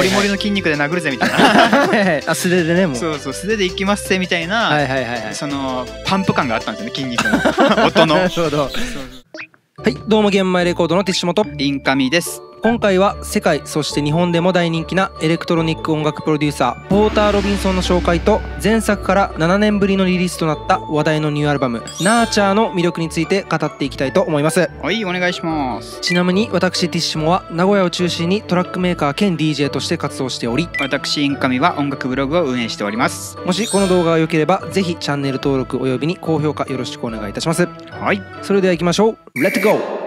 モリモリの筋肉で殴るぜみたいなあ、素手でね、もう。 そうそう、素手でいきますぜみたいな、そのパンプ感があったんですよね、筋肉の音の。 なるほど。はい、どうも玄米レコードのティッシュモトインカミです。 今回は世界そして日本でも大人気なエレクトロニック音楽プロデューサーポーター・ロビンソンの紹介と、前作から7年ぶりのリリースとなった話題のニューアルバム「ナーチャー」の魅力について語っていきたいと思います。 はい、お願いします。 ちなみに私ティッシュモは名古屋を中心にトラックメーカー兼 DJ として活動しており、 私インカミは音楽ブログを運営しております。 もしこの動画が良ければぜひチャンネル登録およびに高評価よろしくお願いいたします。 はい、 それでは行きましょう。レッツゴー。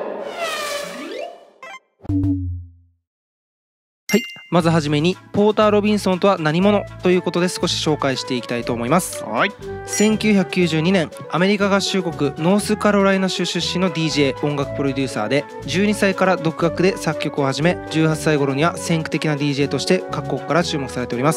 はい、まずはじめにポーター・ロビンソンとは何者ということで少し紹介していきたいと思います。 はい、 1992年アメリカ合衆国ノースカロライナ州出身の DJ 音楽プロデューサーで、12歳から独学で作曲を始め、18歳頃には先駆的な DJ として各国から注目されております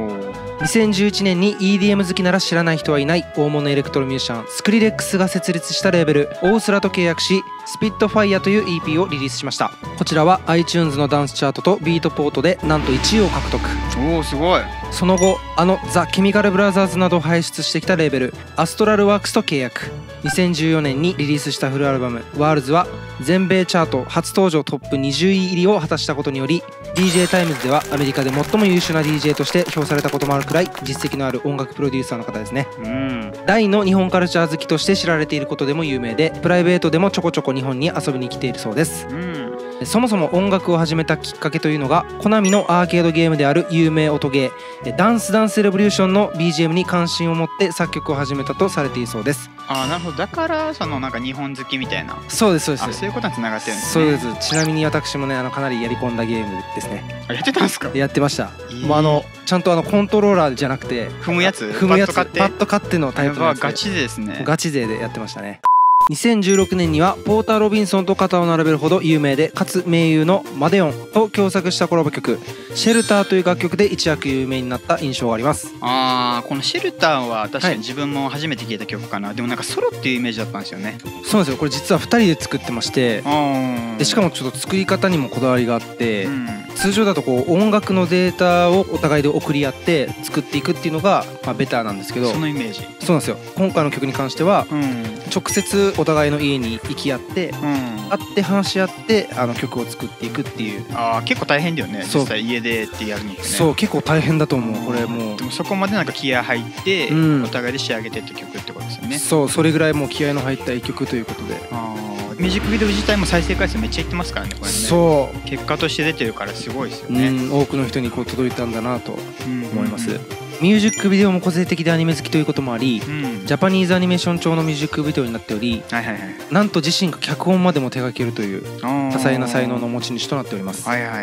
。2011年に EDM 好きなら知らない人はいない大物エレクトロミュージシャンスクリレックスが設立したレーベルオースラと契約し、スピットファイアという EP をリリースしました。こちらは iTunes のダンスチャートとビートポートでなんと1位を獲得。 おお、すごい。 その後ザ・ケミカルブラザーズなどを輩出してきたレーベルアストラルワークスと契約。2014年にリリースしたフルアルバム「ワールズ」は全米チャート初登場トップ20位入りを果たしたことにより、 DJ タイムズではアメリカで最も優秀な DJ として評されたこともあるくらい実績のある音楽プロデューサーの方ですね。大の日本カルチャー好きとして知られていることでも有名で、プライベートでもちょこちょこ日本に遊びに来ているそうです。そもそも音楽を始めたきっかけというのが、コナミのアーケードゲームである有名音ゲーダンスダンスレボリューションの BGM に関心を持って作曲を始めたとされているそうです。 ああ、なるほど。だからそのなんか日本好きみたいな。 そうですそうです。 そういうことにつながってるんですね。 そうです。ちなみに私もねかなりやり込んだゲームですね。 あ、やってたんですか？ やってました。もうちゃんとコントローラーじゃなくて踏むやつパッド買ってのタイプのやつでガチ勢ですね。 ガチ勢でやってましたね。2016年にはポーター・ロビンソンと肩を並べるほど有名でかつ名優のマデオンと共作したコラボ曲「シェルター」という楽曲で一躍有名になった印象があります。 あー、この「シェルター」は確かに自分も初めて聴いた曲かな。でもなんかソロっていうイメージだったんですよね。 そうなんですよ。これ実は2人で作ってまして、でしかもちょっと作り方にもこだわりがあって、通常だと音楽のデータをお互いで送り合って作っていくっていうのがベターなんですけど、 そのイメージ。 そうなんですよ。今回の曲に関しては直接お互いの家に行き合って、会って話し合って曲を作っていくっていう。 ああ、結構大変だよね、実際家でってやるのってね。 そう、結構大変だと思うこれ。もうでもそこまでなんか気合入ってお互いで仕上げてって曲ってことですよね。 そう、それぐらいもう気合の入った一曲ということで。 ミュージックビデオ自体も再生回数めっちゃいってますからね、これね。そう、結果として出てるからすごいですよね。 多くの人に届いたんだなと思います。ミュージックビデオも個性的でアニメ好きということもあり、ジャパニーズアニメーション調のミュージックビデオになっており、なんと自身が脚本までも手掛けるという多彩な才能の持ち主となっております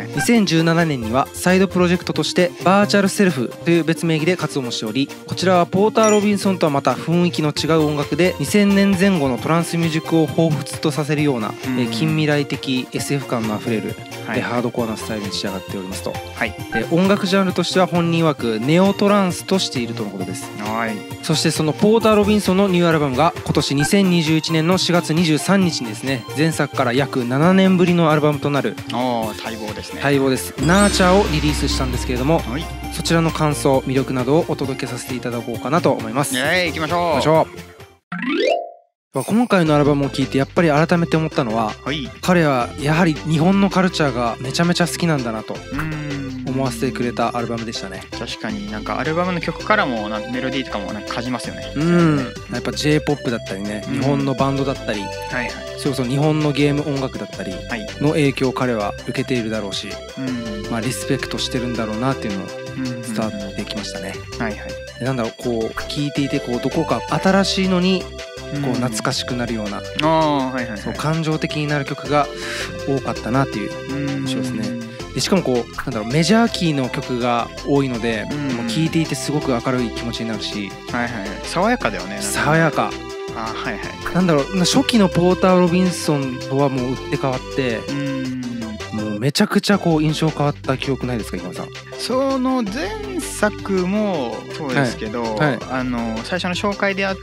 。2017年にはサイドプロジェクトとしてバーチャルセルフという別名義で活動もしており、こちらはポーター・ロビンソンとはまた雰囲気の違う音楽で2000年前後のトランスミュージックを彷彿とさせるような近未来的 SF 感のあふれるハードコアなスタイルに仕上がっておりますと。音楽ジャンルとしては本人曰くネオトランスとしているとのことです。そしてそのポーター・ロビンソンのニューアルバムが今年2021年の4月23日にですね、前作から約7年ぶりのアルバムとなる待望ですね。 待望です。ナーチャーをリリースしたんですけれども、そちらの感想魅力などをお届けさせていただこうかなと思います。 行きましょう。今回のアルバムを聴いてやっぱり改めて思ったのは、彼はやはり日本のカルチャーがめちゃめちゃ好きなんだなと思わせてくれたアルバムでしたね。 確かになんかアルバムの曲からもメロディーとかもなんか感じますよね。 やっぱ J-POP だったりね、日本のバンドだったり、それこそ日本のゲーム音楽だったりの影響を彼は受けているだろうし、リスペクトしてるんだろうなっていうのを伝わってきましたね。なんだろう、聴いていてどこか新しいのに懐かしくなるような、感情的になる曲が多かったなっていう印象ですね。でしかもなんだろう、メジャーキーの曲が多いので、聴いていてすごく明るい気持ちになるし、 爽やかだよね。 爽やか。なんだろう、初期のポーター・ロビンソンとはもう打って変わって、もうめちゃくちゃ印象変わった記憶ないですか、今さん。 その前作もそうですけど、最初の紹介であった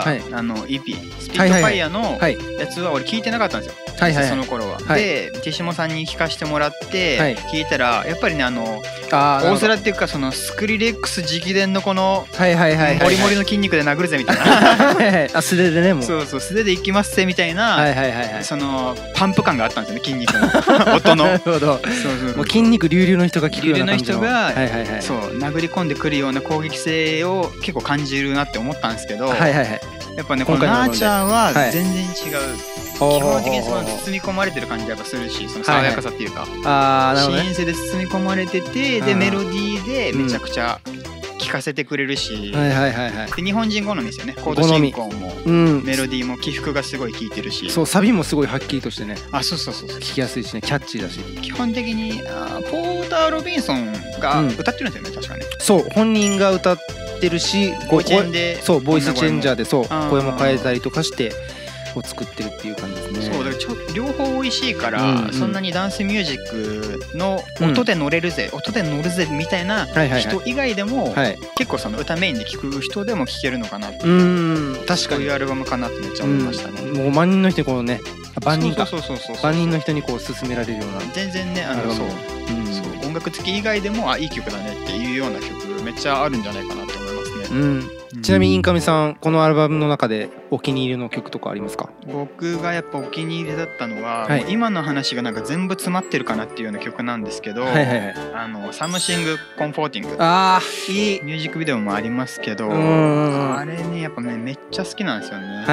EP スピットファイヤーのやつは俺聞いてなかったんですよ、その頃は。でティシモさんに聞かせてもらって聞いたら、やっぱりね大瀬良っていうかそのスクリレックス直伝のこのモリモリの筋肉で殴るぜみたいな素手でね、もうそう素手でいきますぜみたいなそのパンプ感があったんですよね、筋肉の音の。なるほど。 もう筋肉隆々の人が効くような感じの、 隆々の人がそう殴り込んでくるような攻撃性を結構感じるなって思ったんですけど、やっぱねこのナーチャーは全然違う。基本的にその包み込まれてる感じがやっぱするし、その爽やかさっていうか、シーン性で包み込まれてて、でメロディーでめちゃくちゃ聴かせてくれるし、で日本人好みですよね。コード進行もメロディーも起伏がすごい効いてるし、 そうサビもすごいはっきりとしてね、 そう聴きやすいしね、キャッチーだし。 基本的にポーター・ロビンソンが歌ってるんですよね、確かね。 そう本人が歌ってるし、ボイスチェンジャーでそう声も変えたりとかしてを作ってるっていう感じですね。 そうだから両方美味しいから、そんなにダンスミュージックの音で乗れるぜ、音で乗るぜみたいな人以外でも、結構その歌メインで聴く人でも聴けるのかなって。確かにそういうアルバムかなってめっちゃ思いましたね。 もう万人の人にこうね、万人の人にこう勧められるような全然ね、そう音楽付き以外でもいい曲だねっていうような曲めっちゃあるんじゃないかなと思いますね。 ちなみにインカミさん、このアルバムの中でお気に入りの曲とかありますか？ 僕がやっぱお気に入りだったのは、今の話がなんか全部詰まってるかなっていうような曲なんですけど、サムシングコンフォーティング、いいミュージックビデオもありますけど、あれねやっぱねめっちゃ好きなんですよね。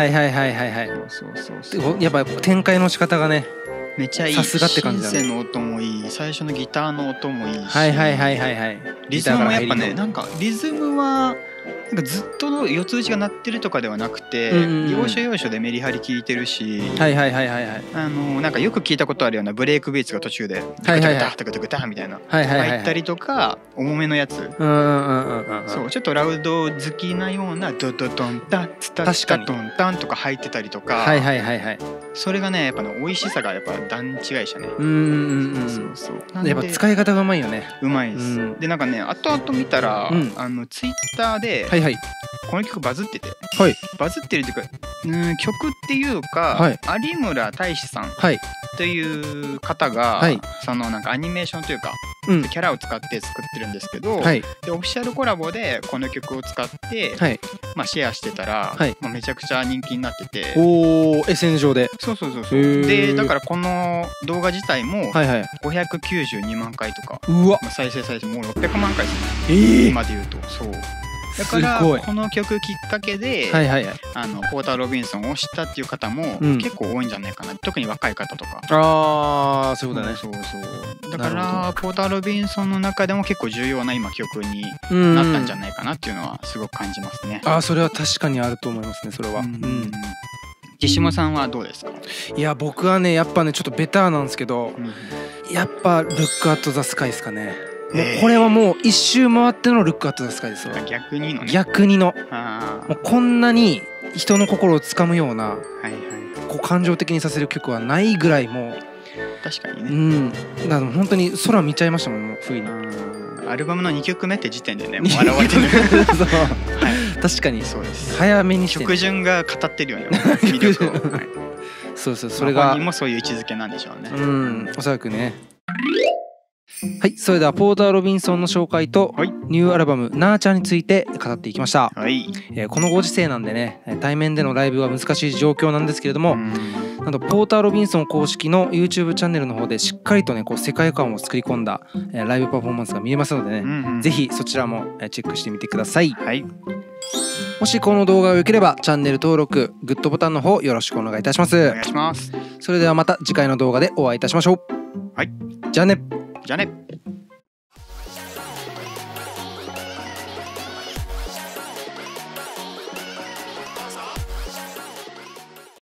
やっぱ展開の仕方がねめっちゃいい。 さすがって感じだね。 シンセの音もいい、最初のギターの音もいいし、リズムもやっぱね、なんかリズムはなんかずっと四つ打ちが鳴ってるとかではなくて、要所要所でメリハリ効いてるし、なんかよく聞いたことあるようなブレイクビーツが途中でグタグタグタグタみたいな入ったりとか、重めのやつ、そうちょっとラウド好きなようなドドドンタツタツタドンタンとか入ってたりとか、それがねやっぱ美味しさがやっぱ段違いでしたね。 やっぱ使い方がうまいよね。 うまいです。でなんかね後々見たらツイッターでこの曲バズってて、バズってるっていうか曲っていうか、有村大志さんという方がそのなんかアニメーションというかキャラを使って作ってるんですけど、でオフィシャルコラボでこの曲を使ってシェアしてたらめちゃくちゃ人気になってて、 SN 上で。 そうでだからこの動画自体も592万回とか再生もう600万回ですね、今で言うと。そうだからこの曲きっかけでポーター・ロビンソンを知ったっていう方も結構多いんじゃないかな、特に若い方とか。 そういうことね。 だからポーター・ロビンソンの中でも結構重要な今曲になったんじゃないかなっていうのはすごく感じますね。 それは確かにあると思いますね、それは。 岸下さんはどうですか？ いや僕はねやっぱねちょっとベターなんですけど、やっぱルックアットザスカイですかね。これはもう一周回ってのルックアットザスカイですよ。 逆にのね。 逆にのもうこんなに人の心をつかむようなこう感情的にさせる曲はないぐらい、もう確かにね。 だから本当に空見ちゃいましたもん、もう不意に。 アルバムの2曲目って時点でねもう現れてる。 確かにそうです。 早めにして曲順が語ってるよね、魅力を。 そうそれが本人もそういう位置づけなんでしょうね。 おそらくね。はい、それではポーター・ロビンソンの紹介とニューアルバム「ナーチャー」について語っていきました。このご時世なんでね対面でのライブは難しい状況なんですけれども、なんとポーター・ロビンソン公式の YouTube チャンネルの方でしっかりとねこう世界観を作り込んだライブパフォーマンスが見えますのでね、ぜひそちらもチェックしてみてください。もしこの動画が良ければチャンネル登録、グッドボタンの方よろしくお願いいたします。 お願いします。 それではまた次回の動画でお会いいたしましょう。 はい、 じゃあね。 じゃあね。